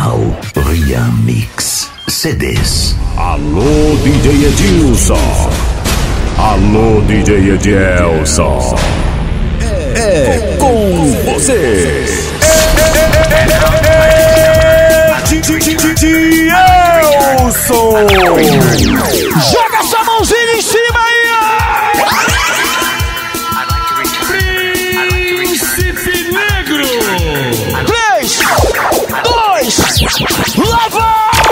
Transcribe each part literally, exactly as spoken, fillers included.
Original Remix C Ds. Alô, D J Edilson. Alô, D J Edilson. É com vocês. Edilson. Joga essa mãozinha em cima aí. Príncipe Negro. Três, dois, lava!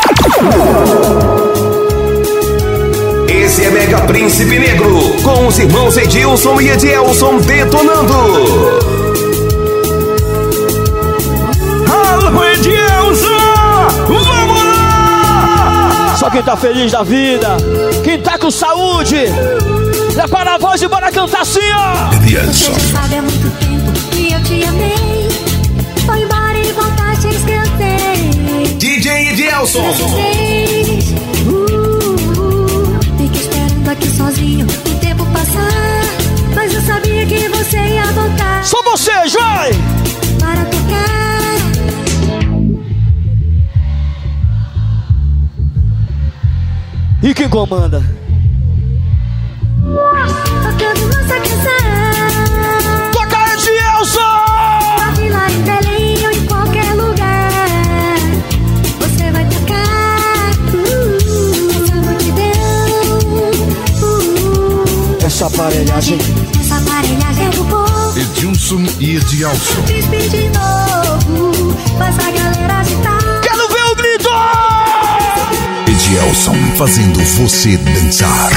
Esse é Mega Príncipe Negro, com os irmãos Edilson e Edielson detonando. Alô, Edielson! Vamos lá! Só quem tá feliz da vida, quem tá com saúde, prepara a voz e bora cantar assim, ó! Edielson. Você sabe há muito tempo que eu te amei. Foi embora e voltaste, esquentei. D J Edielson. Uh, uh, fiquei esperando aqui sozinho o tempo passar, mas eu sabia que você ia voltar. Só vocês, vai! Para tocar. E quem comanda? Tocando nossa canção. Toca, Edielson! Pode ir lá em Belém ou em qualquer lugar, você vai tocar. Uh, essa multidão. Uh, Essa aparelhagem. essa aparelhagem do povo. Edilson e Edielson. Príncipe de novo, faz a galera agitar. Quero ver o grito! Edielson fazendo você dançar.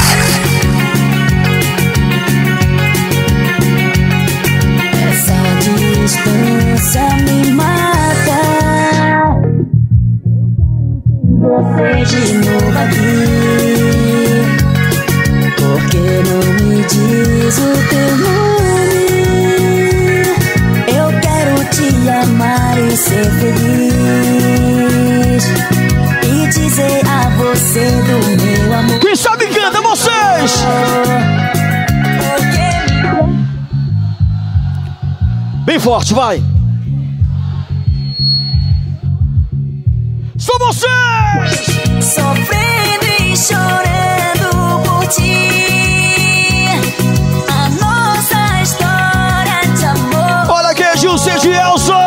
Essa distância me mata. Você de novo aqui. Por que não me diz o teu nome? Eu quero te amar e ser feliz, e dizer a você do meu amor. Quem sabe canta, vocês! Bem forte, vai! São vocês! Sofrendo e chorando por ti, a nossa história de amor. Olha aqui, Edilson e Edielson!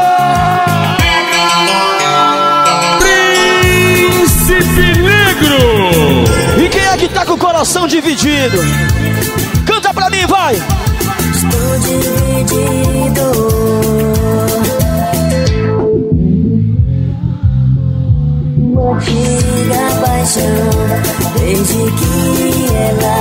Príncipe Negro. E quem é que tá com o coração dividido? Canta pra mim, vai! Estou dividido. Antiga paixão, desde que ela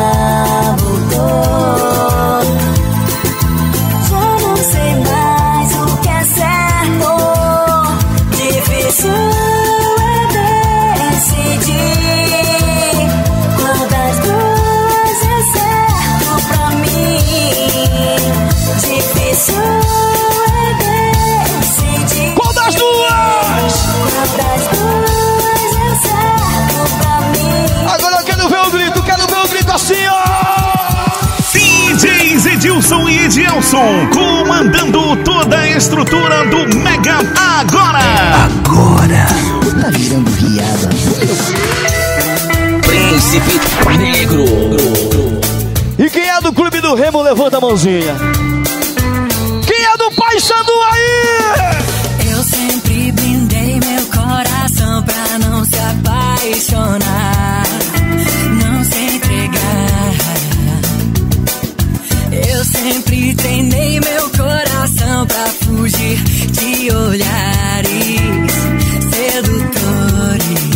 voltou, já não sei mais o que é certo. Difícil é decidir qual das duas é certo pra mim. Difícil é decidir Qual das duas? qual das duas é certo pra mim. Agora eu quero ver o grito, quero ver o grito assim, ó! D Js Edilson e Edielson comandando toda a estrutura do Mega agora. Agora. Tá virando viada. Príncipe Negro. E quem é do Clube do Remo, levanta a mãozinha. Quem é do Paysandu aí? Eu sempre blindei meu coração pra não se apaixonar, não se entregar. Eu sempre treinei meu coração pra fugir de olhares sedutores.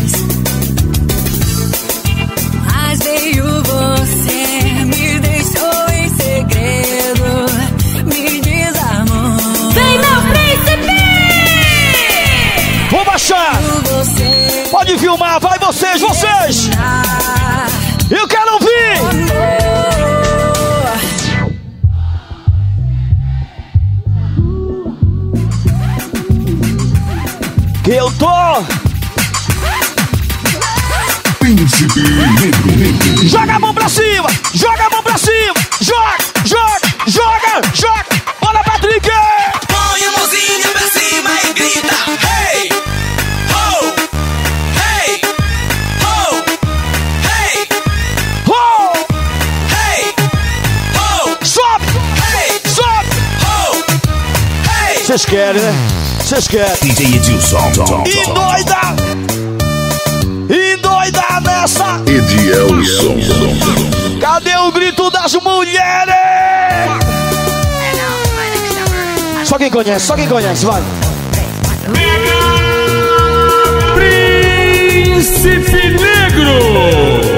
Mas veio você, me deixou em segredo, me desarmou. Vem, meu príncipe! Vou baixar! Você Pode filmar, vai vocês, vocês! Eu quero ouvir! Que eu tô! Príncipe Negro. Joga a mão pra cima! Joga a mão pra cima! Joga, joga, joga, joga! Bora, Patrick! Põe a mãozinha pra cima e grita, hey! Vocês querem, né? Vocês querem. D J Edilson. E doida! E doida nessa! Edilson. Cadê o grito das mulheres? Só quem conhece, só quem conhece, vai. Príncipe Negro.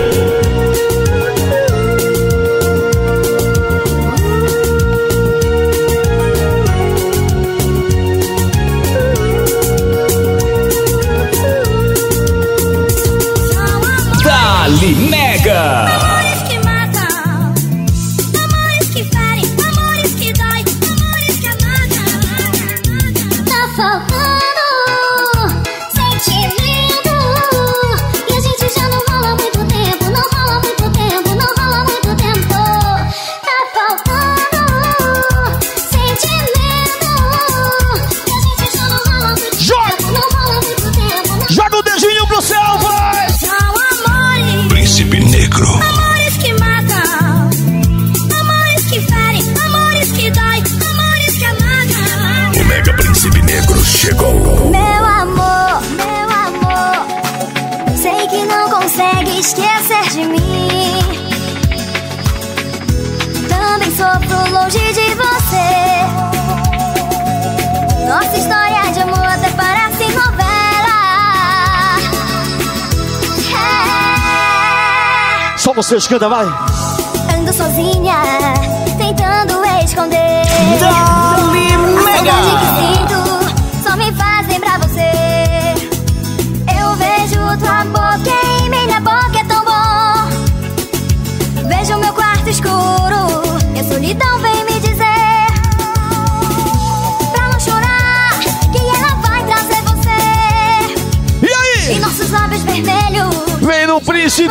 Dali Mega. Amores que matam, amores que ferem, amores que dói, amores que amagam. Tá faltando sentimento e a gente já não rola muito tempo, não rola muito tempo, não rola muito tempo. Tá faltando sentimento e a gente já não rola muito tempo, não rola muito tempo. Não... Joga o dedinho pro céu, vai! Príncipe Negro. Amores que matam, amores que ferem, amores que dói, amores que amagam. O Mega Príncipe Negro chegou. Meu amor, meu amor, sei que não consegue esquecer de mim. Também sofro longe de você. Nossa história de amor até parece novela. Só vocês cantam, vai! Ando sozinha, tentando esconder Dali a Mega! saudade que sinto, só me faz lembrar você. Eu vejo tua boca em minha boca, é tão bom. Vejo meu quarto escuro, minha solidão vem me dizer pra não chorar, que ela vai trazer você. E aí? E nossos lábios vermelhos Vem no príncipe!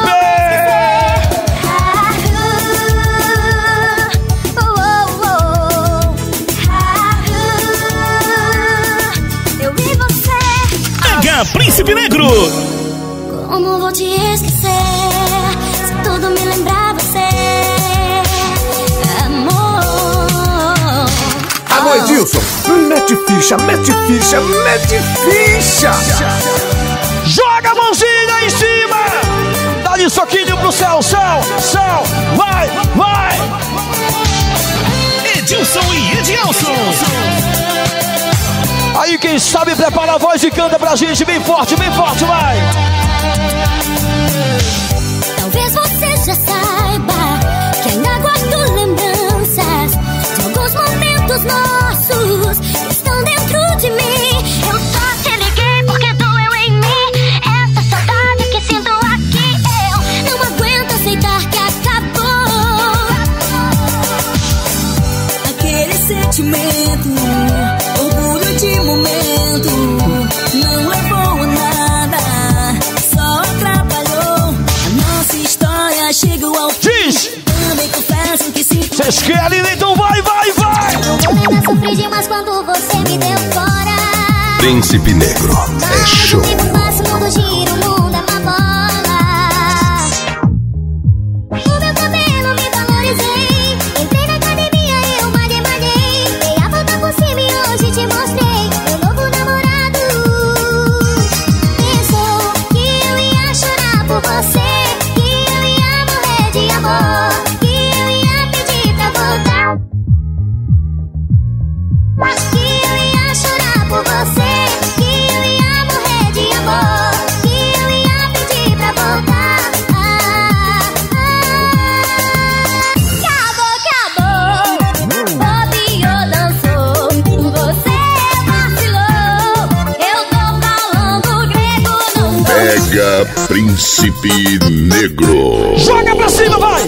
Mega Príncipe Negro. Como vou te esquecer se tudo me lembrar você, amor? Alô, Edilson. Mete ficha, mete ficha, mete ficha. Joga a mãozinha em cima! Dá-lhe soquinho pro céu, céu, céu! Vai, vai! Edilson e Edilson. Aí quem sabe prepara a voz e canta pra gente bem forte, bem forte, vai! Talvez você já saiba que ainda guardo lembranças de alguns momentos nossos que estão dentro de mim. Eu só te liguei porque doeu em mim essa saudade que sinto aqui. Eu não aguento aceitar que acabou aquele sentimento, orgulho de momento, não levou a nada, só atrapalhou a nossa história. Chegou ao Diz! também confesso que sinto. Vocês querem? Então vai, vai, vai! Eu ainda sofri demais quando você me deu fora. Príncipe Negro. É show. O tempo passa, o mundo gira, o mundo é uma bola. O meu cabelo me valorizei. Entrei na academia e eu malhei, malhei. Dei a volta por cima e hoje te mostrei meu novo namorado. Pensou que eu ia chorar por você, que eu ia morrer de amor, que eu ia pedir pra voltar, que eu ia chorar por você, que eu ia morrer de amor, que eu ia pedir pra voltar. Ah, ah. Acabou, acabou. Bobeou, dançou. Você vacilou. Eu tô falando grego, não tô. Mega Príncipe Negro. Joga pra cima, vai!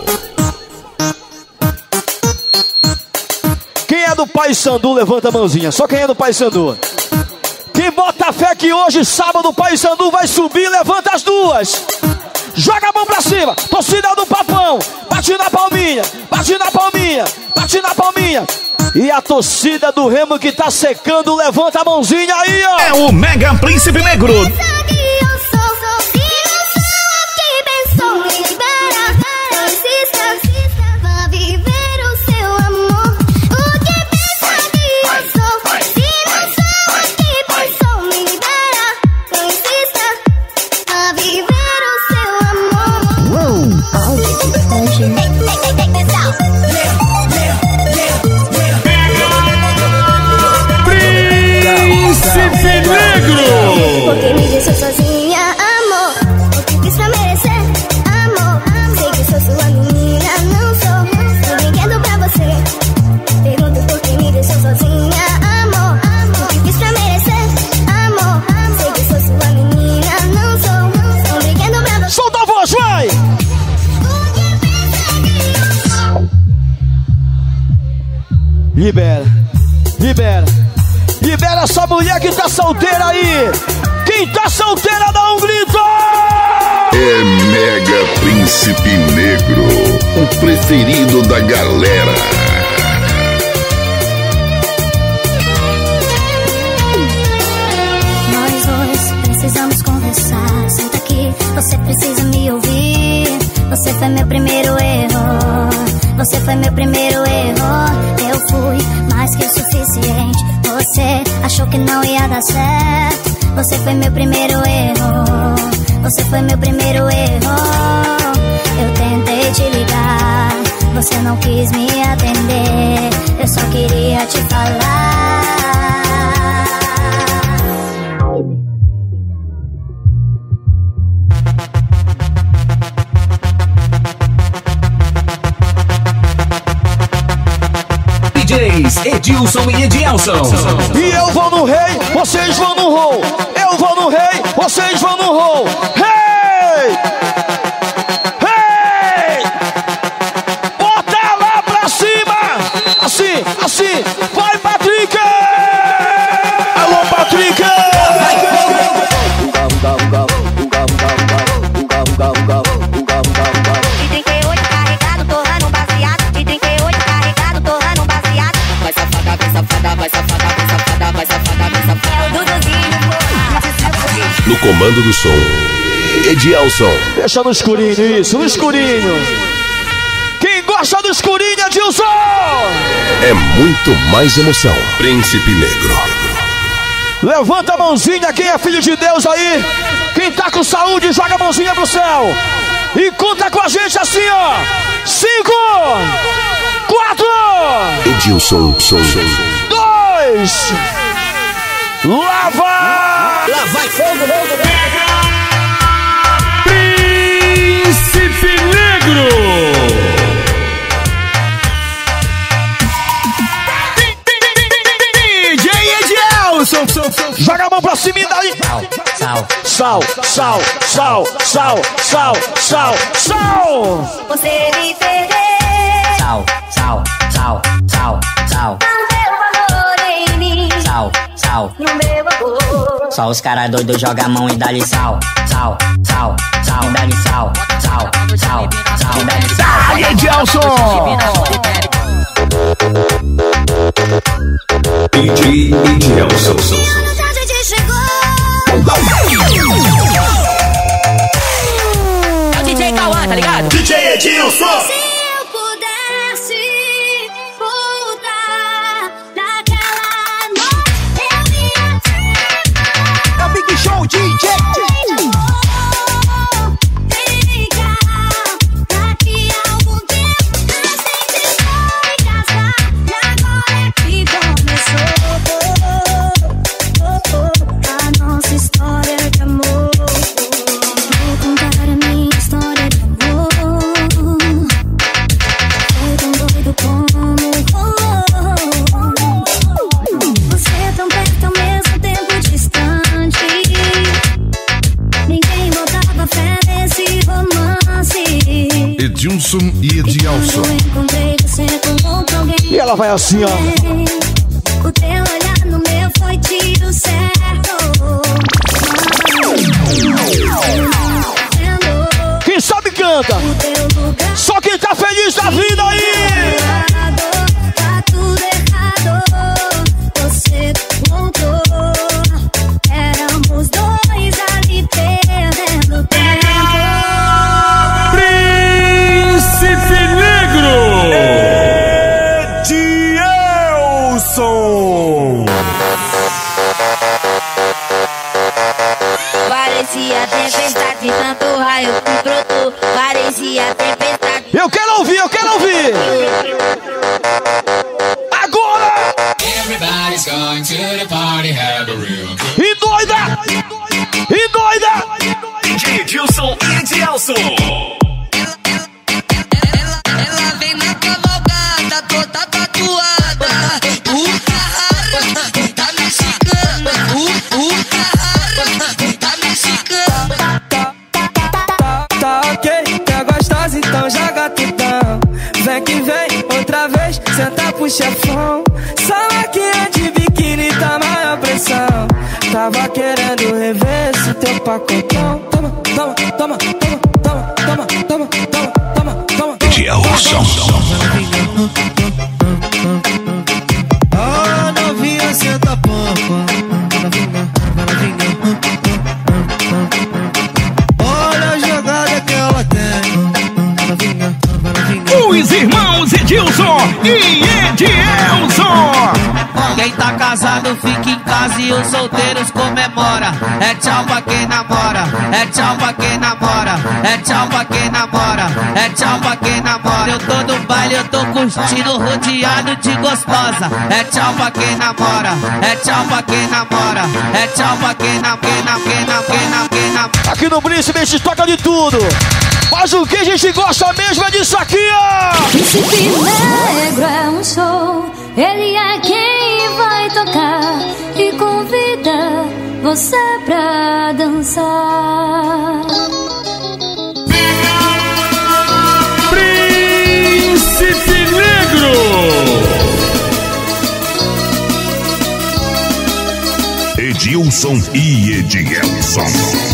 Quem é do Paysandu, levanta a mãozinha. Só quem é do Paysandu. Quem bota fé que hoje, sábado, o Paysandu vai subir, levanta as duas. Joga a mão pra cima. Torcida do Papão. Bate na palminha, bate na palminha, bate na palminha. E a torcida do Remo que tá secando, levanta a mãozinha aí, ó. É o Mega Príncipe Negro. Sabe eu sou, sou, se eu sou o que pensou, me libera, não insista, vá viver o seu amor. O que pensa que eu sou, Negro. Porque me deixou sozinha, amor. O que fiz pra merecer, amor. Sei que sou sua menina, não sou. Tô brincando pra você. Pergunto por que me deixou sozinha, amor. O que fiz pra merecer, amor. Sei que sou sua menina, não sou. Tô brincando pra você. Solta a voz, vai! Libera, libera, libera essa mulher que tá solteira aí. Quem tá solteira dá um grito. É Mega Príncipe Negro, o preferido da galera. Nós dois precisamos conversar. Senta aqui, você precisa me ouvir. Você foi meu primeiro erro. Você foi meu primeiro erro. Eu fui mais que o suficiente. Você achou que não ia dar certo. Você foi meu primeiro erro. Você foi meu primeiro erro. Eu tentei te ligar, você não quis me atender. Eu só queria te falar. D Js Edilson e Edielson. E eu vou no rei, vocês vão no roll. Eu vou no rei, vocês vão no roll. Hey! Hey! Bota lá pra cima! Assim, assim, vai, Patrick! Alô, Patrick! De trinta e oito carregado, torrando um baseado. De trinta e oito carregado, torrando um baseado. Vai safada, vai safada, vai safada, vai safada, vai safada, vai safada. É o Duduzinho, No comando do som, Edielson. Deixa no escurinho, isso, no escurinho. Quem gosta do escurinho, Edilson? É muito mais emoção. Príncipe Negro. Levanta a mãozinha, quem é filho de Deus aí. Quem tá com saúde, joga a mãozinha pro céu. E conta com a gente assim, ó. Cinco, quatro, Edilson, som, som. dois, lá vai! Lá vai fogo, fogo, Príncipe Negro. D J Edielson. Joga a mão pra cima e daí. Sal, Sal, sal, sal, sal, sal, sal, sal. você me perdeu. sal, sal, sal, sal, sal, Não deu valor em mim. sal, sal. No meu amor. Só os caras doidos jogam a mão e dá-lhe sal, sal, sal, sal, dá-lhe sal, sal, sal, sal, dá-lhe sal. Aí, Edielson! D J Edielson. A gente chegou. É o D J Cauã, tá ligado? D J Edilson! Se eu pudesse voltar naquela noite, eu ia te É o Big Show D J. ficar. Daqui a algum tempo a gente vai casar. E agora é que começou a nossa história de amor. Vou contar a minha história de amor. Foi tão doido como você tão perto ao mesmo tempo distante. Ninguém botava fé nesse romance. Edilson e Edielson. Quando encontrei você com outro alguém. E ela vai assim, ó. O teu olhar no meu foi tiro certo. Quem sabe canta. O teu lugar Só quem tá feliz da vida aí. tá tudo errado. Você voltou. Éramos dois ali perdendo tempo. Príncipe Negro. Edielson. Parecia tempestade, tanto raio que brotou. Parecia tempestade. Eu quero ouvir, eu quero ouvir. Agora. E doida! D J Edilson e Edielson. Ela, ela vem na cavalgada, toda tatuada. Uh, ah, tá mexicana. Uh, uh, ah, tá mexicana. Tá, tá, tá ok, tá gostosa, então joga tutão. Vem que vem, outra vez, senta pro chefão. Só aqui é de biquíni, tá maior pressão. Tava querendo rever esse teu pacotão. Toma, toma, toma, toma, toma, toma, toma, toma, toma, toma. Edielson. Ah, novinha, senta a pompa. Olha a jogada que ela tem. Os irmãos Edilson e Edielson. Quem tá casado fica em casa e os solteiros comemora. É tchau pra quem namora, é tchau pra quem namora, é tchau pra quem namora, é tchau pra quem namora. Eu tô no baile, eu tô curtindo, rodeado de gostosa. É tchau pra quem namora, é tchau pra quem namora, é tchau pra quem namora, quem namora, quem namora, quem namora, quem namora. Aqui no Príncipe a gente toca de tudo. Mas o que a gente gosta mesmo é disso aqui, ó. Príncipe Negro é um show, ele é quem vai tocar e convida você pra dançar. Príncipe Negro. Edilson e Edielson.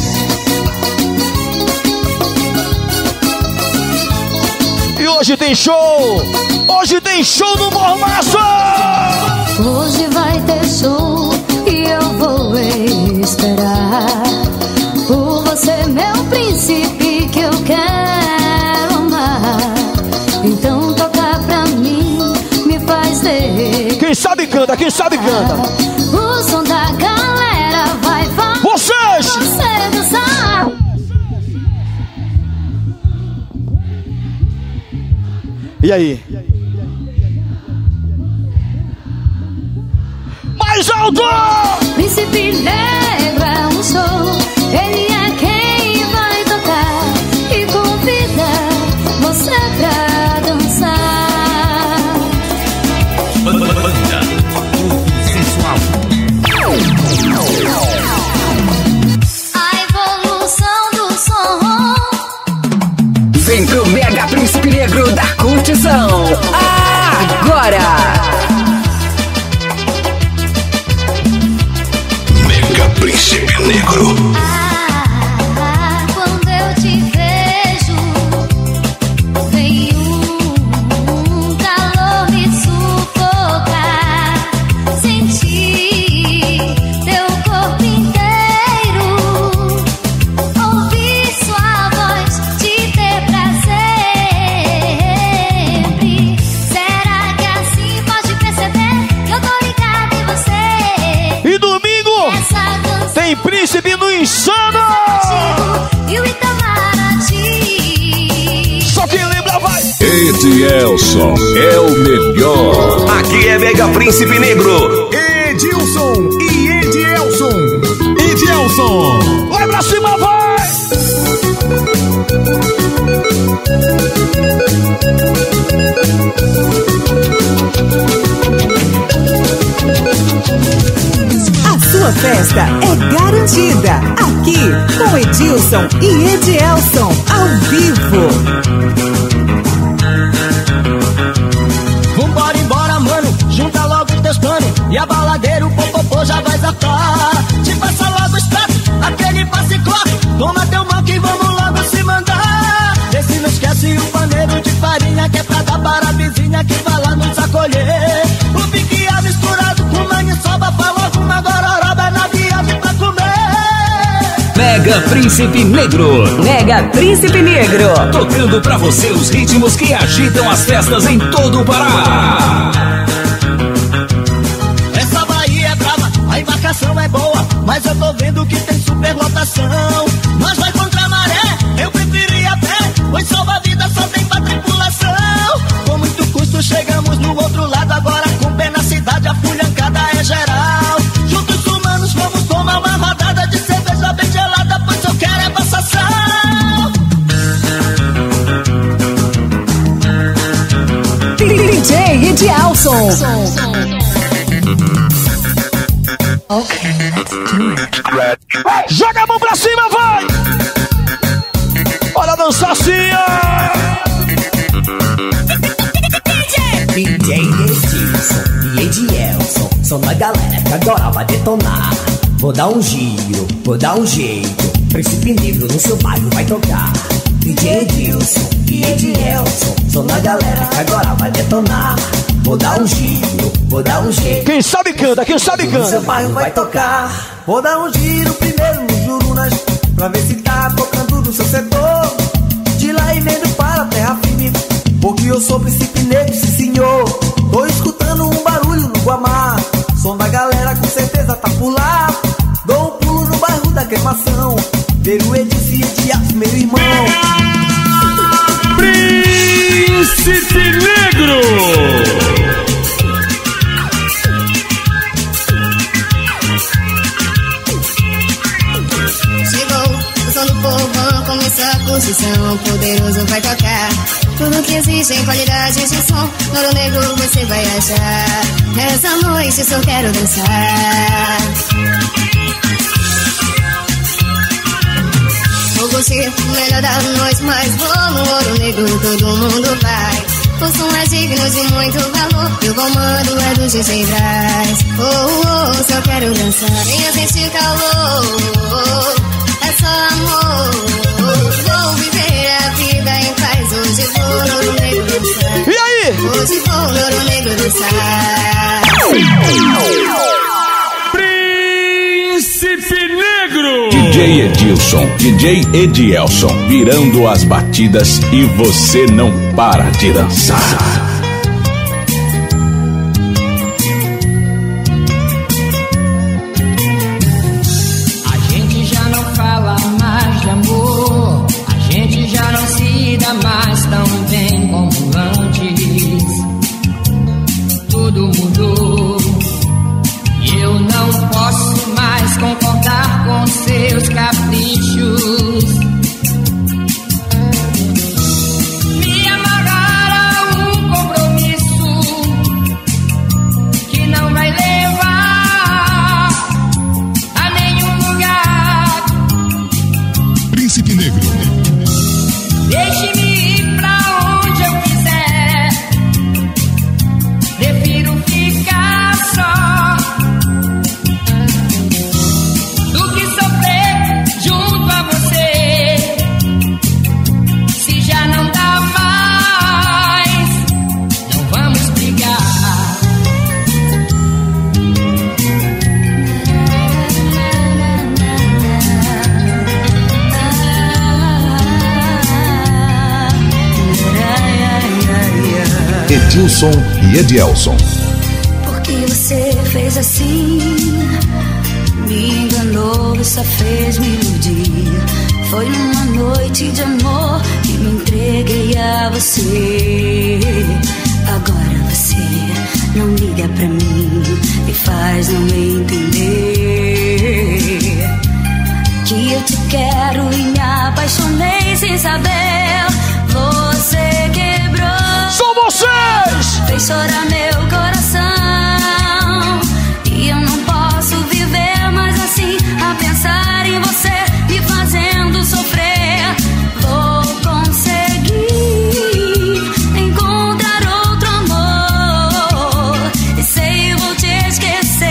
Hoje tem show! Hoje tem show no Mormaço! Hoje vai ter show e eu vou esperar por você, meu príncipe, que eu quero amar. Então toca pra mim, me faz ter. Quem sabe canta, quem sabe canta. O som da galera vai fazer vocês! Você dançar. E aí? Mais alto! Príncipe Negro é um show, ele é quem vai tocar e convida você pra dançar. Banda sensual. A evolução do som. Vem pro Mega Príncipe Negro da curtição. Agora! Mega Príncipe Negro. Ah, quando eu te vejo, vem um calor me sufocar. Sentir teu corpo inteiro, ouvir sua voz, te ter pra sempre. Será que assim pode perceber que eu tô ligada em você? E domingo tem Príncipe no Insano! E o Itamaraty. Só quem lembra vai! Edielson é o melhor. Aqui é Mega Príncipe Negro. Edilson e Edielson. Edielson. Vai pra cima, vai! A sua festa é garantida aqui com Edilson e Edielson ao vivo. Vambora embora, mano, junta logo os teus planos e a baladeira, o popopô já vai zafar. Te passa logo os pratos, aquele passe corre. Toma teu mão que vamos logo se mandar. Vê se não esquece o paneiro de farinha, que é pra dar para a vizinha que vai lá nos acolher. O piquiá misturado com maniçoba, falou uma gororoba na viagem pra comer. Mega Príncipe Negro. Mega Príncipe Negro. Tocando pra você os ritmos que agitam as festas em todo o Pará. Essa Bahia é brava, a embarcação é boa, mas eu tô vendo que tem superlotação. Nós vai contra a maré, eu preferia a pé, pois salva-vida só tem pra tripulação. Com muito custo chegamos no outro lado, agora com pé na cidade a fulhancada é geral. Juntos humanos vamos tomar uma rodada de Edilson. Okay, let's do it. Joga a mão pra cima, vai! Bora dançar assim, ó! D J Edilson e Edielson são da galera que agora vai detonar. Vou dar um giro, vou dar um jeito, Príncipe Negro no seu bairro vai tocar. D J Edilson e Edielson são da galera que agora vai detonar. Vou dar um giro, vou dar um jeito. Quem sabe canta, quem sabe canta. No seu bairro vai tocar. Vou dar um giro primeiro no Jurunas, pra ver se tá tocando no seu setor. De lá emendo para a terra firme, porque eu sou Príncipe Negro, sim senhor. Tô escutando um barulho no Guamá, som da galera com certeza tá por lá. Dou um pulo no bairro da Cremação, ver o Edilson e Edielson, meu irmão. Príncipe Negro! Começar a construção, poderoso vai tocar. Tudo que existe em qualidade de som, Ouro Negro você vai achar. Essa noite só quero dançar. Vou curtir o melhor da noite, mas vou no Ouro Negro, todo mundo vai. O som é digno de muito valor, e o comando é do D J Braz. Oh, oh, oh, só quero dançar. Venha sentir calor, é só amor. Vou viver a vida em paz. Hoje vou no Ouro Negro dançar. E aí? Hoje vou no Ouro Negro dançar. Príncipe Negro! D J Edilson, D J Edielson, virando as batidas e você não para de dançar. Mais tão bem como antes. Tudo mudou e eu não posso mais concordar com seus caprichos. Me amarrar a um compromisso que não vai levar a nenhum lugar. Príncipe Negro. Deixe-me ir pra onde eu quiser. Prefiro ficar só do que sofrer junto a você. Se já não dá mais, não vamos brigar. Edilson e Edielson. Por que você fez assim? Me enganou e só fez me iludir. Foi numa noite de amor que me entreguei a você. Agora você não liga pra mim e faz não me entender que eu te quero e me apaixonei sem saber. Você quebrou. São vocês! Fez chorar meu coração e eu não posso viver mais assim, a pensar em você me fazendo sofrer. Vou conseguir encontrar outro amor e sei, vou te esquecer.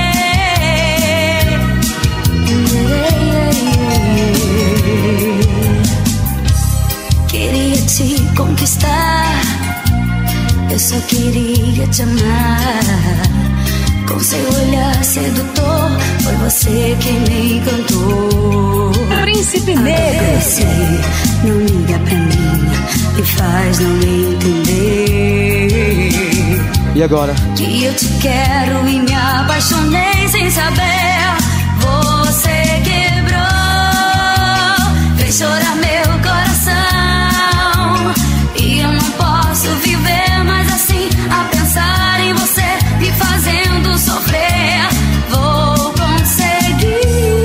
Queria te conquistar, eu só queria te amar. Com seu olhar sedutor, foi você quem me encantou. Príncipe Negro. Você não liga pra mim e faz não me entender. E agora? Que eu te quero e me apaixonei sem saber. Você quebrou, fez chorar meu coração e eu não posso viver mais assim, a pensar em você me fazendo sofrer. Vou conseguir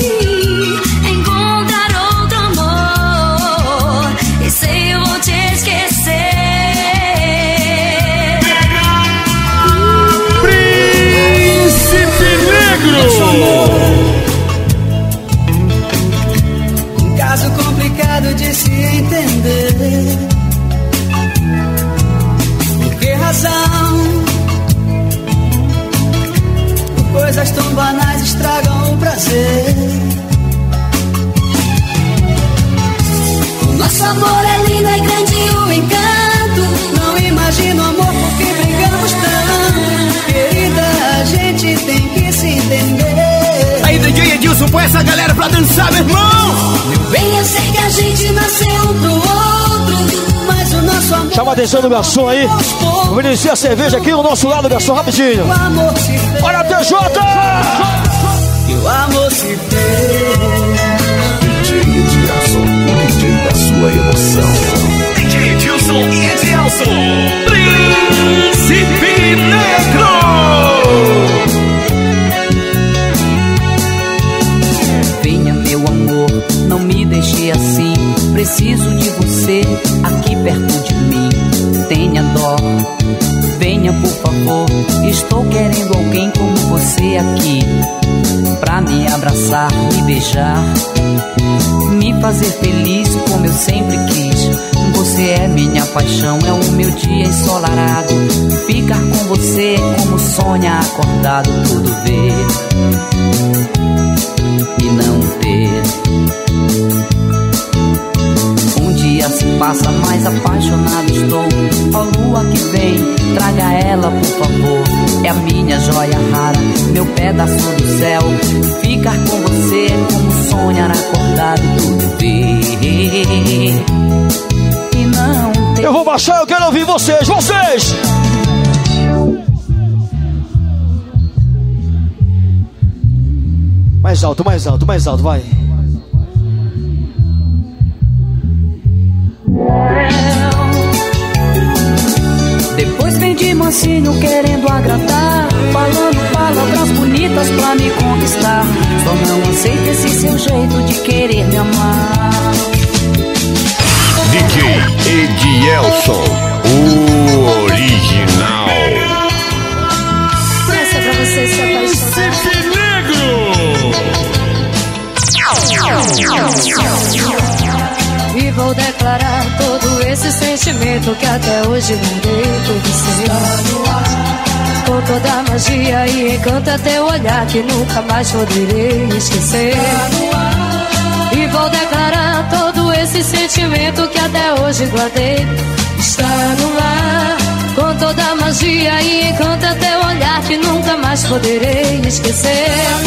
encontrar outro amor e sei, eu vou te esquecer. amor é lindo, é grande o encanto. Não imagino amor porque brigamos tanto. Querida, a gente tem que se entender. Aí, D J Edilson, põe essa galera pra dançar, meu irmão. Bem, eu sei que a gente nasceu um pro outro, mas o nosso amor... Chama a atenção do garçom aí. Vou iniciar a cerveja aqui no nosso lado, garçom, rapidinho. O amor se fez. Bora, T J! E o amor se fez. D J Edilson, o D J da sua emoção. D J Edilson e Edilson, Príncipe Negro. Venha, meu amor, não me deixe assim. Preciso de você aqui perto de mim. Tenha dó, venha por favor. Estou querendo alguém como você aqui, pra me abraçar, me beijar, me fazer feliz como eu sempre quis. Você é minha paixão, é o meu dia ensolarado. Ficar com você é como sonha acordado. Tudo ver e não ter. Um dia se passa, mais apaixonado estou. Ó lua que vem, traga ela por favor. É a minha joia rara, meu pedaço do céu. Ficar com você é como sonhar acordado. Tudo ver e não ter. Eu vou baixar, eu quero ouvir vocês, vocês! Mais alto, mais alto, mais alto, vai. Depois vem de mansinho querendo agradar, falando palavras bonitas pra me conquistar. Só não aceita esse seu jeito de querer me amar. D J Edilson, o original. Essa é pra você se apaixonar. Príncipe Negro. E vou declarar todo esse sentimento que até hoje mandei por você. Com toda a magia e encanta teu olhar que nunca mais poderei esquecer. E vou declarar todo esse sentimento que até hoje guardei. Está no ar, com toda a magia e encanta teu olhar que nunca mais poderei esquecer.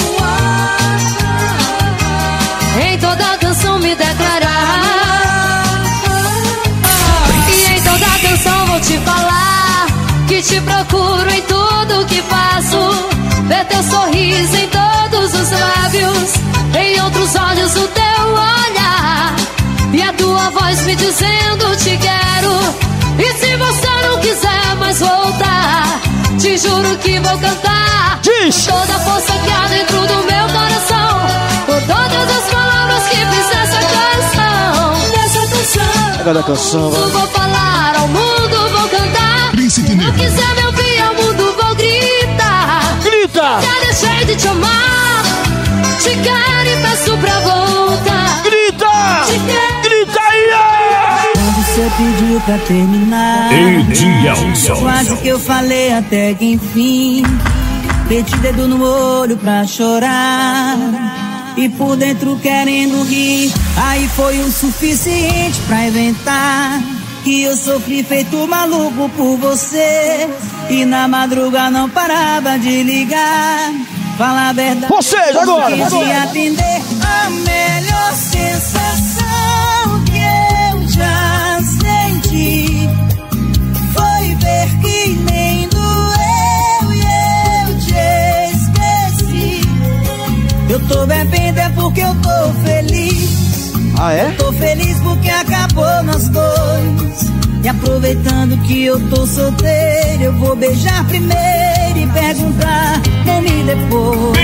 Em toda canção me declarar, e em toda canção vou te falar que te procuro em tudo que faço. Ver teu sorriso em todos os lábios, em outros olhos o teu olhar, e a tua voz me dizendo te quero. E se você não quiser mais voltar, te juro que vou cantar. Diz. Toda a força que há dentro do meu coração, por todas as palavras que fiz essa canção. Dessa canção, Pega da canção, vai. eu vou falar ao mundo, vou cantar. Príncipe Se não Negro. quiser me ouvir ao mundo, vou gritar. Grita! Já deixei de te amar, te quero e peço pra voltar. Grita! Te quero. Grita aí! é! Quando você pediu pra terminar, Edilson. quase que eu falei até que enfim. Meti dedo no olho pra chorar, e por dentro querendo rir. Aí foi o suficiente pra inventar que eu sofri feito maluco por você, e na madruga não parava de ligar. Fala a verdade, Vocês, agora, eu quis agora. te atender. A melhor sensação que eu já senti foi ver que nem doeu e eu te esqueci. Eu tô bebendo é porque eu tô feliz. Ah, é? Tô feliz porque acabou nós dois. E aproveitando que eu tô solteiro, eu vou beijar primeiro e perguntar nome depois.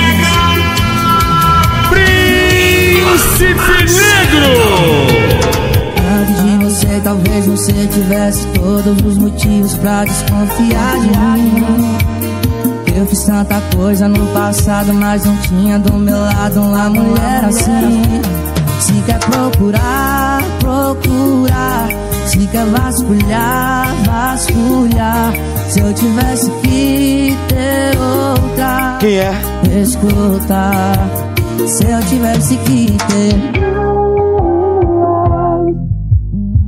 Príncipe Negro. Antes de você, talvez você tivesse todos os motivos pra desconfiar de mim. Eu fiz tanta coisa no passado, mas não tinha do meu lado uma mulher assim. Se quer procurar, procurar. Se quer vasculhar, vasculhar. Se eu tivesse que ter outra, Quem é? escuta. Se eu tivesse que ter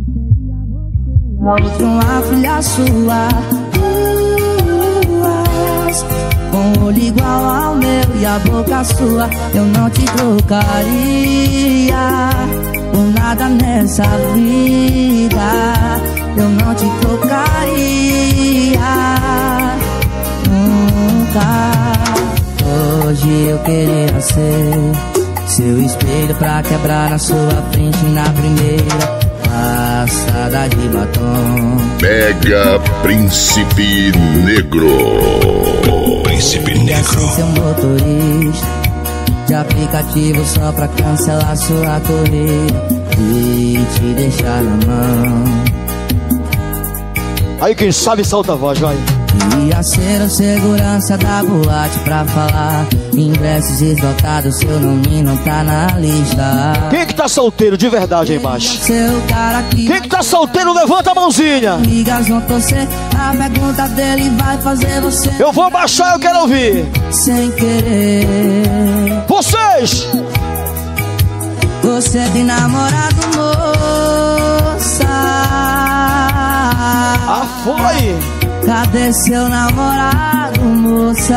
Outro uma filha sua, duas, com o olho igual ao meu e a boca sua. Eu não te trocaria por nada nessa vida. Eu não te trocaria nunca. Hoje eu queria ser seu espelho pra quebrar na sua frente na primeira passada de batom. Mega Príncipe Negro. Príncipe Negro. Seu motorista de aplicativo só pra cancelar sua corrida e te deixar na mão. Aí quem sabe solta a voz, vai. Ia ser a segurança da boate pra falar ingressos esgotados, seu nome não tá na lista. Quem que tá solteiro de verdade aí embaixo? Seu cara que Quem que tá solteiro, levanta a mãozinha. Amigas vão torcer, a pergunta dele vai fazer você. Eu vou baixar, eu quero ouvir. Sem querer. Vocês! Você tem namorado, moça? Ah, foi! Cadê seu namorado, moça?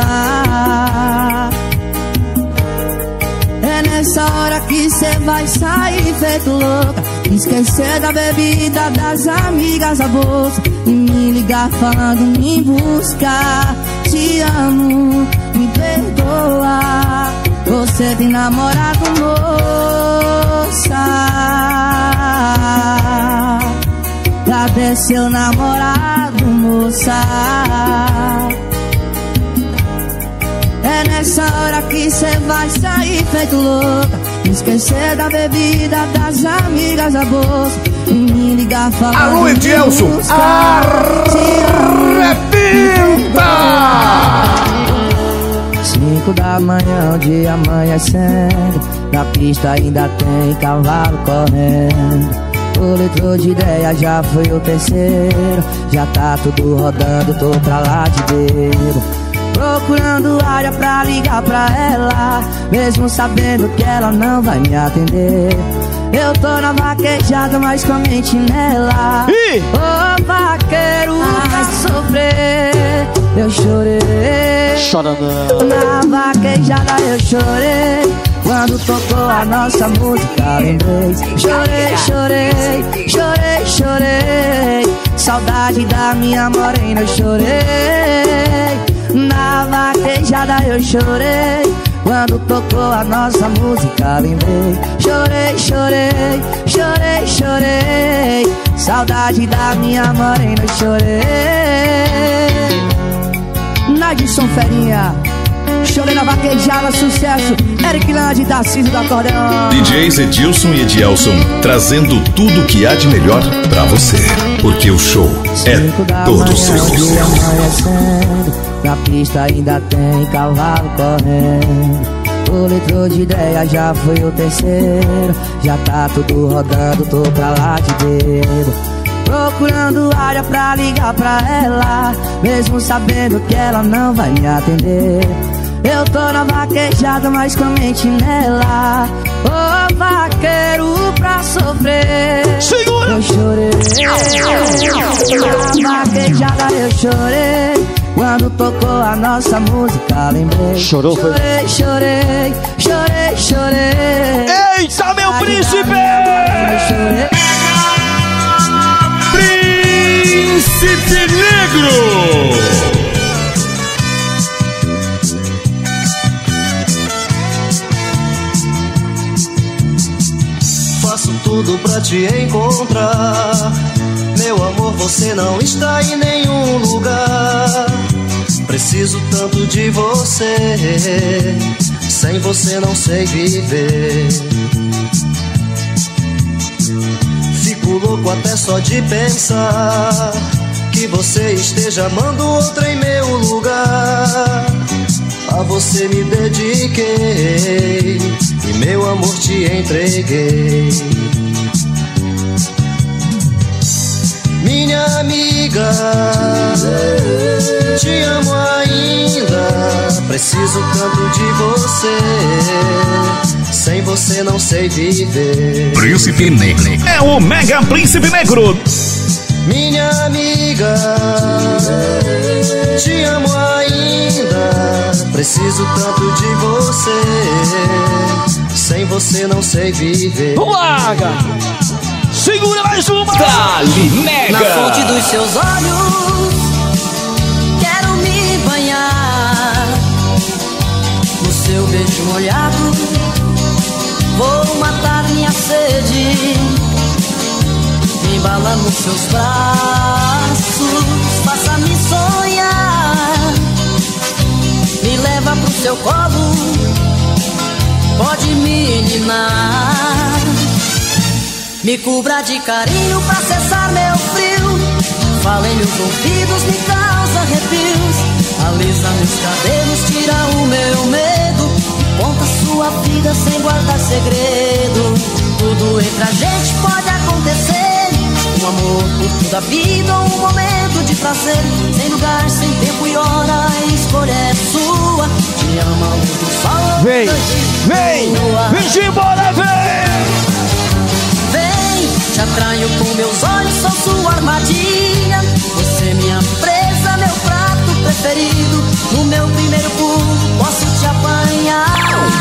É nessa hora que cê vai sair feito louca, esquecer da bebida, das amigas, a bolsa, e me ligar falando me buscar. Te amo, me perdoa. Você tem namorado, moça? Cadê seu namorado, moça? É nessa hora que cê vai sair feito louca, esquecer da bebida, das amigas, a bolsa, e me ligar falando. Alô, Edielson, arrebenta! Cinco da manhã, o dia amanhecendo, na pista ainda tem cavalo correndo. O litro de ideia já foi o terceiro, já tá tudo rodando, tô pra lá de dedo. Procurando área pra ligar pra ela, mesmo sabendo que ela não vai me atender. Eu tô na vaquejada, mas com a mente nela. Ô vaqueiro, pra sofrer, eu chorei. Chora não. Na vaquejada eu chorei, quando tocou a nossa música lembrei. Chorei, chorei, chorei, chorei, saudade da minha morena eu chorei. Na vaquejada eu chorei, quando tocou a nossa música lembrei. Chorei, chorei, chorei, chorei, saudade da minha morena eu chorei. Nadson Ferinha, chorei na vaquejada, sucesso. Eric Lande, Tarcísio do acordeão. D Js Edilson e Edielson, trazendo tudo o que há de melhor pra você. Porque o show é todo seu. Na pista ainda tem cavalo correndo. O litro de ideia já foi o terceiro, já tá tudo rodando, tô pra lá de dedo. Procurando área pra ligar pra ela, mesmo sabendo que ela não vai me atender. Eu tô na vaquejada, mas com a mente nela. Ô vaqueiro, pra sofrer, segura. Eu chorei. Na vaquejada eu chorei, quando tocou a nossa música lembrei. Chorou, foi? Chorei, chorei, chorei, chorei. Eita, meu príncipe! Chorei. Príncipe Negro! Faço tudo pra te encontrar, meu amor, você não está em nenhum lugar. Preciso tanto de você, sem você não sei viver. Fico louco até só de pensar que você esteja amando outra em meu lugar. A você me dediquei e meu amor te entreguei. Minha amiga, te amo ainda, preciso tanto de você, sem você não sei viver. Príncipe Negro é o Mega Príncipe Negro. minha amiga. Te amo ainda, preciso tanto de você. Sem você não sei viver. Larga! Segura mais uma! Dali Mega! Na fonte dos seus olhos quero me banhar. No seu beijo molhado vou matar minha sede. Me embala nos seus braços, faça-me sonhar. Me leva pro seu colo, pode me ninar. Me cubra de carinho pra cessar meu frio. Fala em meus ouvidos, me causa arrepios. Alisa meus cabelos, tira o meu medo. Conta sua vida sem guardar segredo. Tudo entre a gente pode acontecer. Um amor por toda a vida ou um momento de prazer. Sem lugar, sem tempo e hora, a escolha é sua. Te ama a luz do sol. Vem, vem, vem de embora, vem! Te atraio com meus olhos, sou sua armadilha. Você minha presa, meu prato preferido. No meu primeiro pulo posso te apanhar.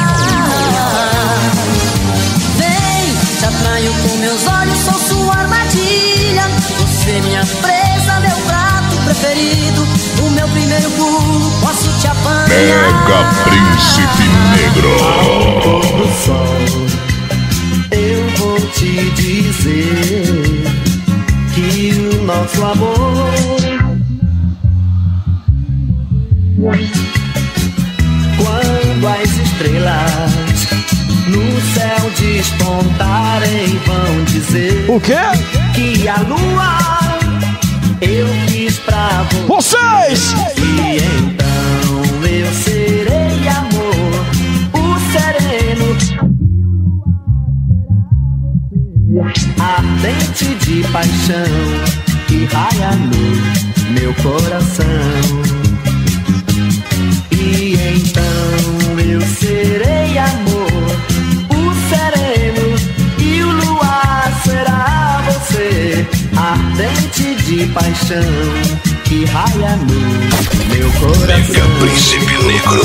Vem, te atraio com meus olhos, sou sua armadilha. Você minha presa, meu prato preferido. No meu primeiro pulo posso te apanhar. Mega Príncipe Negro. Eu vou te dizer que o nosso amor quando as estrelas no céu despontarem vão dizer o quê? Que a lua eu fiz pra você. Vocês! E então eu serei amor, o sereno ardente de paixão que raia no meu coração. E então eu serei amor, o sereno, e o luar será você. Ardente de paixão que raia no meu coração. Mega Príncipe Negro.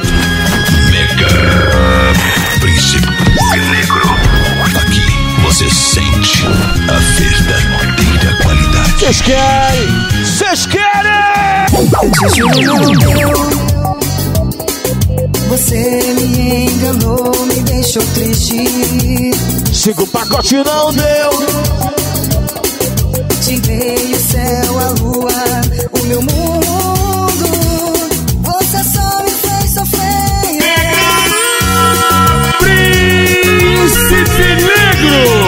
Mega Príncipe Negro. Aqui você sente a verdadeira qualidade. Vocês querem? Vocês querem? Você me enganou, me deixou triste. Cinco pacote não deu. Tirei o céu, a lua, o meu mundo. Você só me fez sofrer. Príncipe Negro.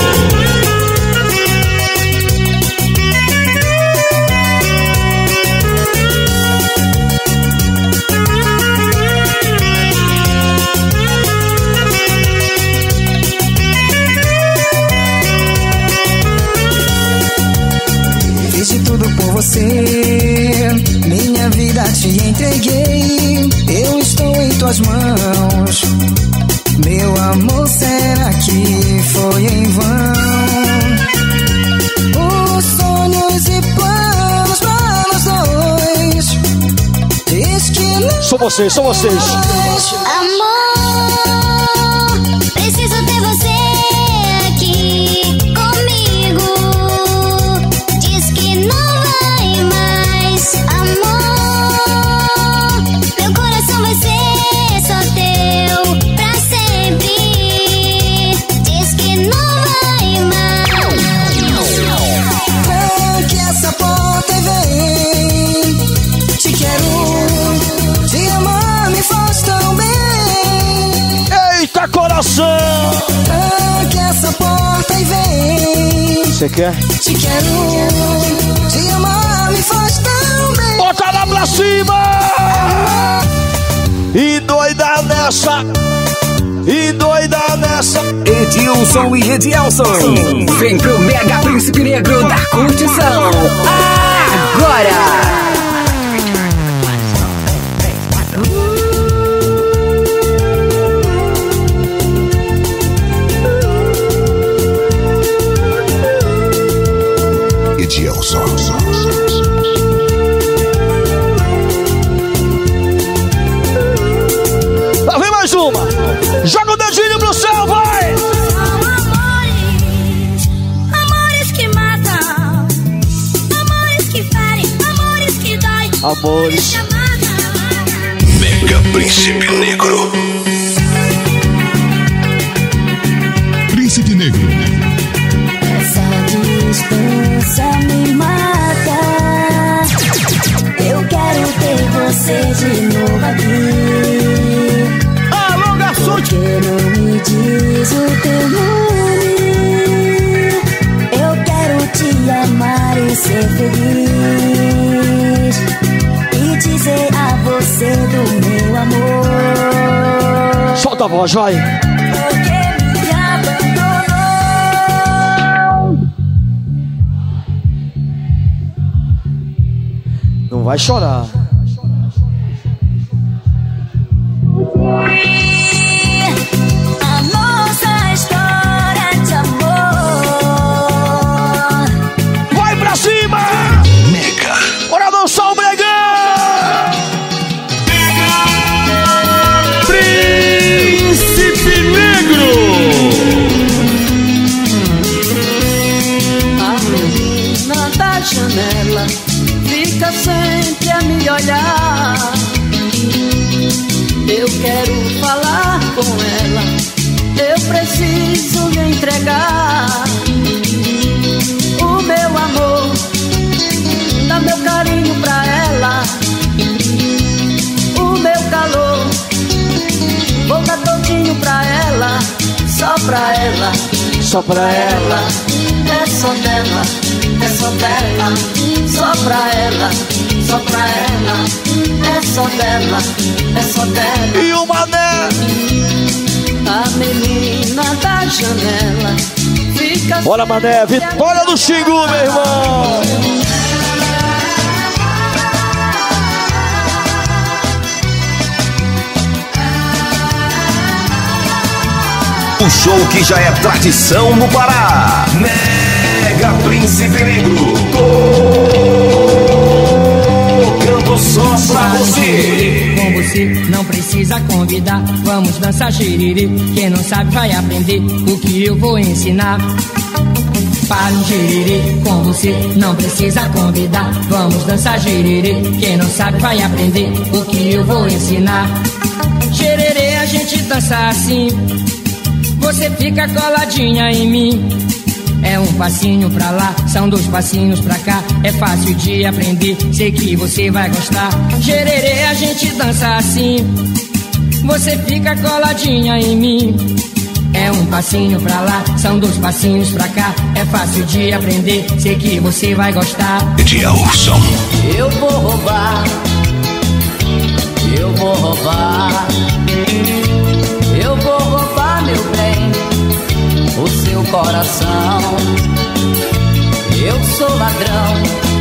Fiz de tudo por você, minha vida te entreguei. Eu estou em tuas mãos. Meu amor, será que foi em vão? Os sonhos e planos para nós dois. Diz que não. São vocês, são vocês. Amor, preciso ter você aqui comigo. Diz que não vai mais. Amor, meu coração vai ser só teu pra sempre. Diz que não vai mais. Tranque essa porta e vem. Te quero, te amar me faz tão bem. Eita, coração! Tranque essa porta e vem. Você quer? Te quero, te amar me faz tão bem. Bota lá pra cima! E doida nessa! E doida nessa! Edilson e Edielson. Vem pro Mega Príncipe Negro da curtição. Agora! Edilson. Lá vem mais uma. Joga o dedinho pro céu, vai! Amores, amores que matam, amores que ferem, amores que dói, amores. Mega Príncipe Negro. Príncipe Negro. Essa distância me mata. Eu quero ter você de novo aqui. Alô, garçom! Por que não me diz o teu nome? Eu quero te amar e ser feliz e dizer a você do meu amor. Solta a voz, vai! Porque me abandonou. Não vai chorar. A nossa história de amor. Vai pra cima! Mega. Bora dançar o bregão! Príncipe Negro. A menina da janela fica sempre a me olhar. Eu quero falar com ela, eu preciso lhe entregar o meu amor, dar meu carinho pra ela, o meu calor, vou dar todinho pra ela, só pra ela, só pra ela, é só dela, é só dela, só pra ela, só pra ela, é só dela, é só dela. E o mané? A menina da janela fica. Bora, mané, vitória do Xingu, meu irmão! O show que já é tradição no Pará. Mega Príncipe Negro. Tocando só pra você. Com você não precisa convidar. Vamos dançar xiriri. Quem não sabe vai aprender o que eu vou ensinar. Para um xiriri, com você não precisa convidar. Vamos dançar xiriri. Quem não sabe vai aprender o que eu vou ensinar. Xererê, a gente dança assim. Você fica coladinha em mim. É um passinho pra lá, são dois passinhos pra cá. É fácil de aprender, sei que você vai gostar. Gererê, a gente dança assim. Você fica coladinha em mim. É um passinho pra lá, são dois passinhos pra cá. É fácil de aprender, sei que você vai gostar. Edilson. Eu vou roubar, eu vou roubar, eu vou roubar, meu bem, o seu coração. Eu sou ladrão,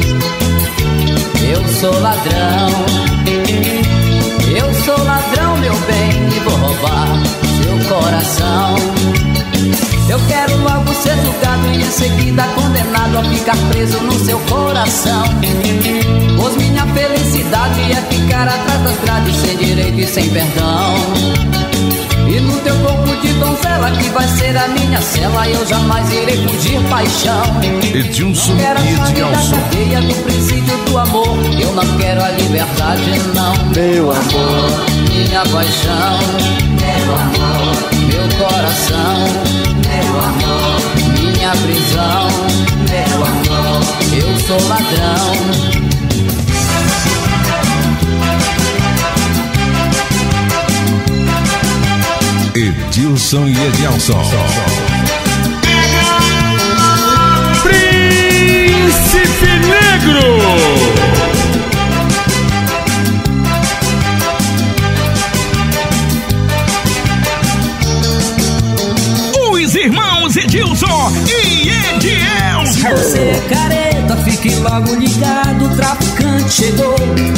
eu sou ladrão, eu sou ladrão, meu bem, e vou roubar seu coração. Eu quero logo ser julgado e em seguida condenado a ficar preso no seu coração. Pois minha felicidade é ficar atrás das grades sem direito e sem perdão. E no teu corpo de donzela que vai ser a minha cela, eu jamais irei fugir paixão. Edilson Quero a e chave da Edilson. cadeia do princípio do amor. Eu não quero a liberdade, não. Meu amor, minha paixão, meu amor, meu coração, meu amor, minha prisão, meu amor, eu sou ladrão. Edilson e Edilson. Príncipe Negro. Os irmãos Edilson e Edielson. Se você é careta, fique logo ligado, o traficante chegou.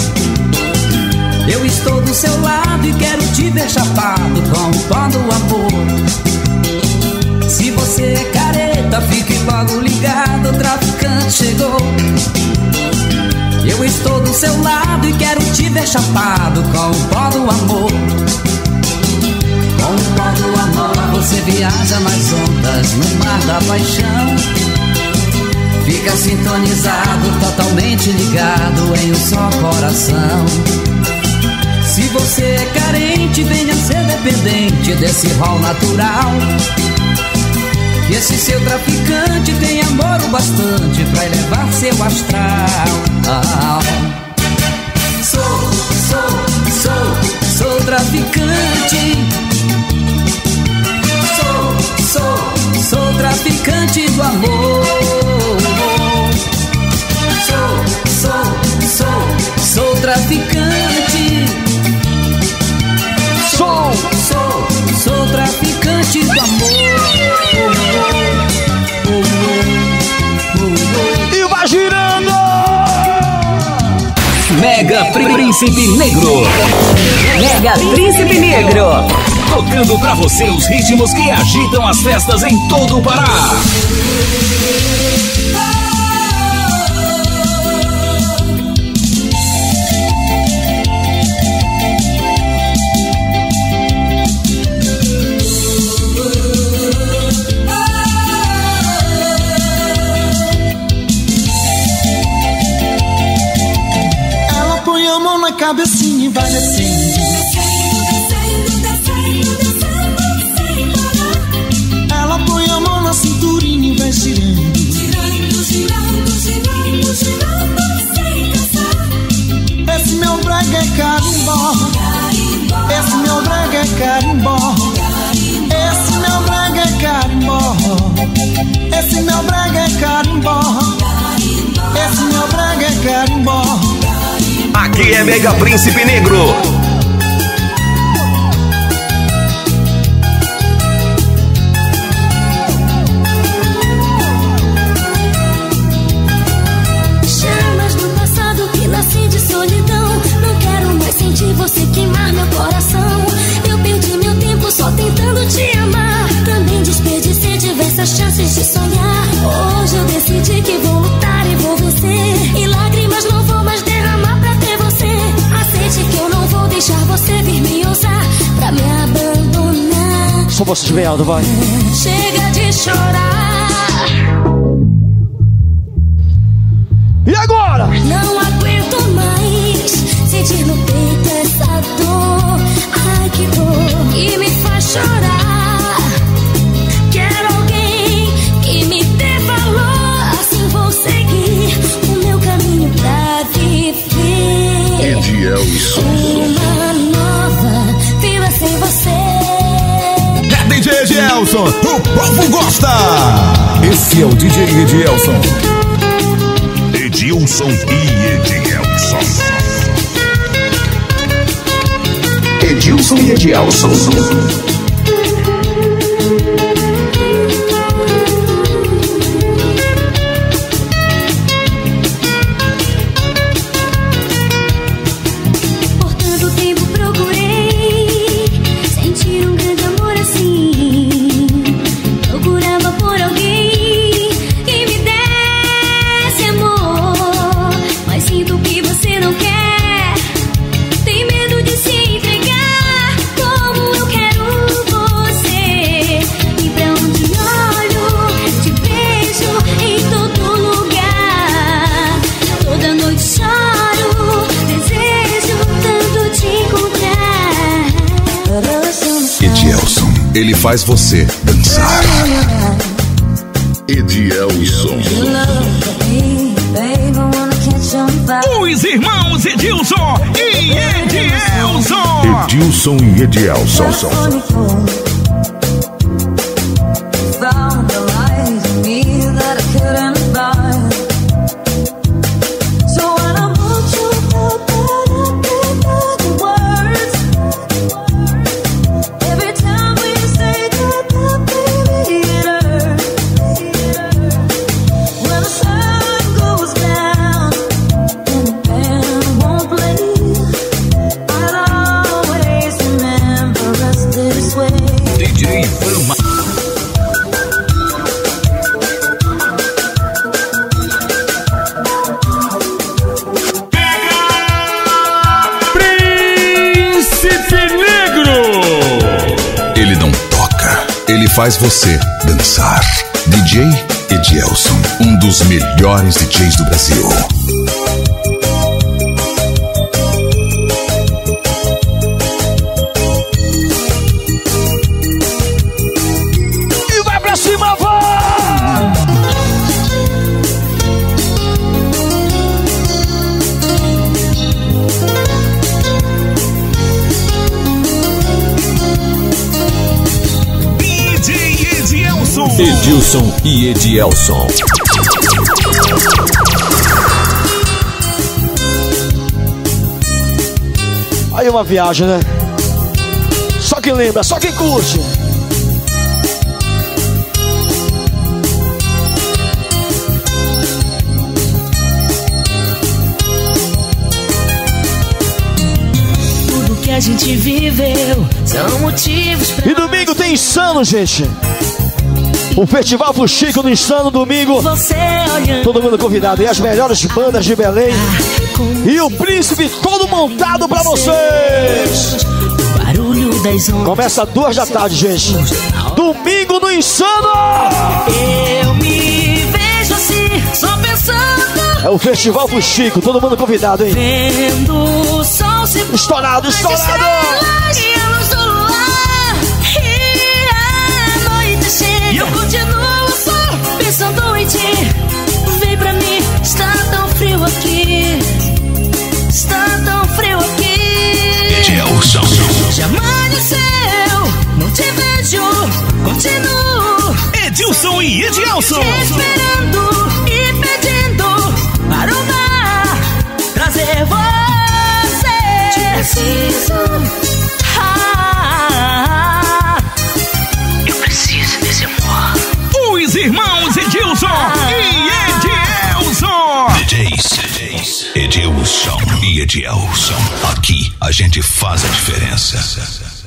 Eu estou do seu lado e quero te ver chapado com o pó do amor. Se você é careta, fique logo ligado, o traficante traficante chegou. Eu estou do seu lado e quero te ver chapado com o pó do amor. Com o pó do amor você viaja nas ondas no mar da paixão. Fica sintonizado, totalmente ligado em um só coração. Se você é carente, venha ser dependente desse rol natural. Que esse seu traficante tem amor o bastante pra elevar seu astral. Ah. Sou, sou, sou, sou traficante. Sou, sou, sou traficante do amor. Sou, sou, sou, sou traficante. Sou, sou, sou traficante do amor. E vai girando! Mega Príncipe Negro. Mega Príncipe Negro. Tocando pra você os ritmos que agitam as festas em todo o Pará. Cabecinha e vai descendo. Ela põe a mão na cinturinha e vai girando. Girando, girando, girando, girando, sem cansar. Esse meu brega é carimbó. Esse meu brega é carimbó. Esse meu brega é carimbó. Esse meu brega é carimbó. Esse meu brega é carimbó. Aqui é Mega Príncipe Negro. Chamas do passado que nasci de solidão. Não quero mais sentir você queimar meu coração. Eu perdi meu tempo só tentando te amar. Também desperdicei diversas chances de sonhar. Hoje eu decidi que vou lutar e vou vencer. E lágrimas não vou mais derramar pra ter você. Aceite que eu não vou deixar você vir me usar pra me abandonar. Só você ver, Aldo, vai. Chega de chorar. E agora? Não aguento mais sentir no peito essa dor. Ai, que dor que me faz chorar. Quero alguém que me dê valor. Assim vou seguir o meu caminho pra viver. Edielson. Uma nova vida sem você. É D J Edielson, o povo gosta. Esse é o D J Edielson. Edilson e Edielson. Edilson e Edielson. Ele faz você dançar. Edielson. Os irmãos Edilson e Edielson. Edilson e Edielson. faz você dançar. D J Edielson, um dos melhores D Js do Brasil. E vai pra cima, vai! Edilson e Edielson. Aí uma viagem, né? Só quem lembra, só quem curte. Tudo que a gente viveu são motivos pra... E domingo tem Insano, gente. O Festival Fuxico no Insano, domingo. Todo mundo convidado. E as melhores bandas de Belém. E o Príncipe todo montado pra vocês. Começa duas da tarde, gente. Domingo no Insano. Eu me vejo assim, só pensando. É o Festival Fuxico, todo mundo convidado, hein? Vendo o sol se... Estourado, estourado. E eu continuo só pensando em ti. Vem pra mim, está tão frio aqui. Está tão frio aqui. Edielson. Já amanheceu, não te vejo. Continuo Edilson e Edielson. te esperando e pedindo para o mar trazer você. Te preciso. Os irmãos Edilson e Edielson. D Js, Edilson e Edielson. Aqui a gente faz a diferença.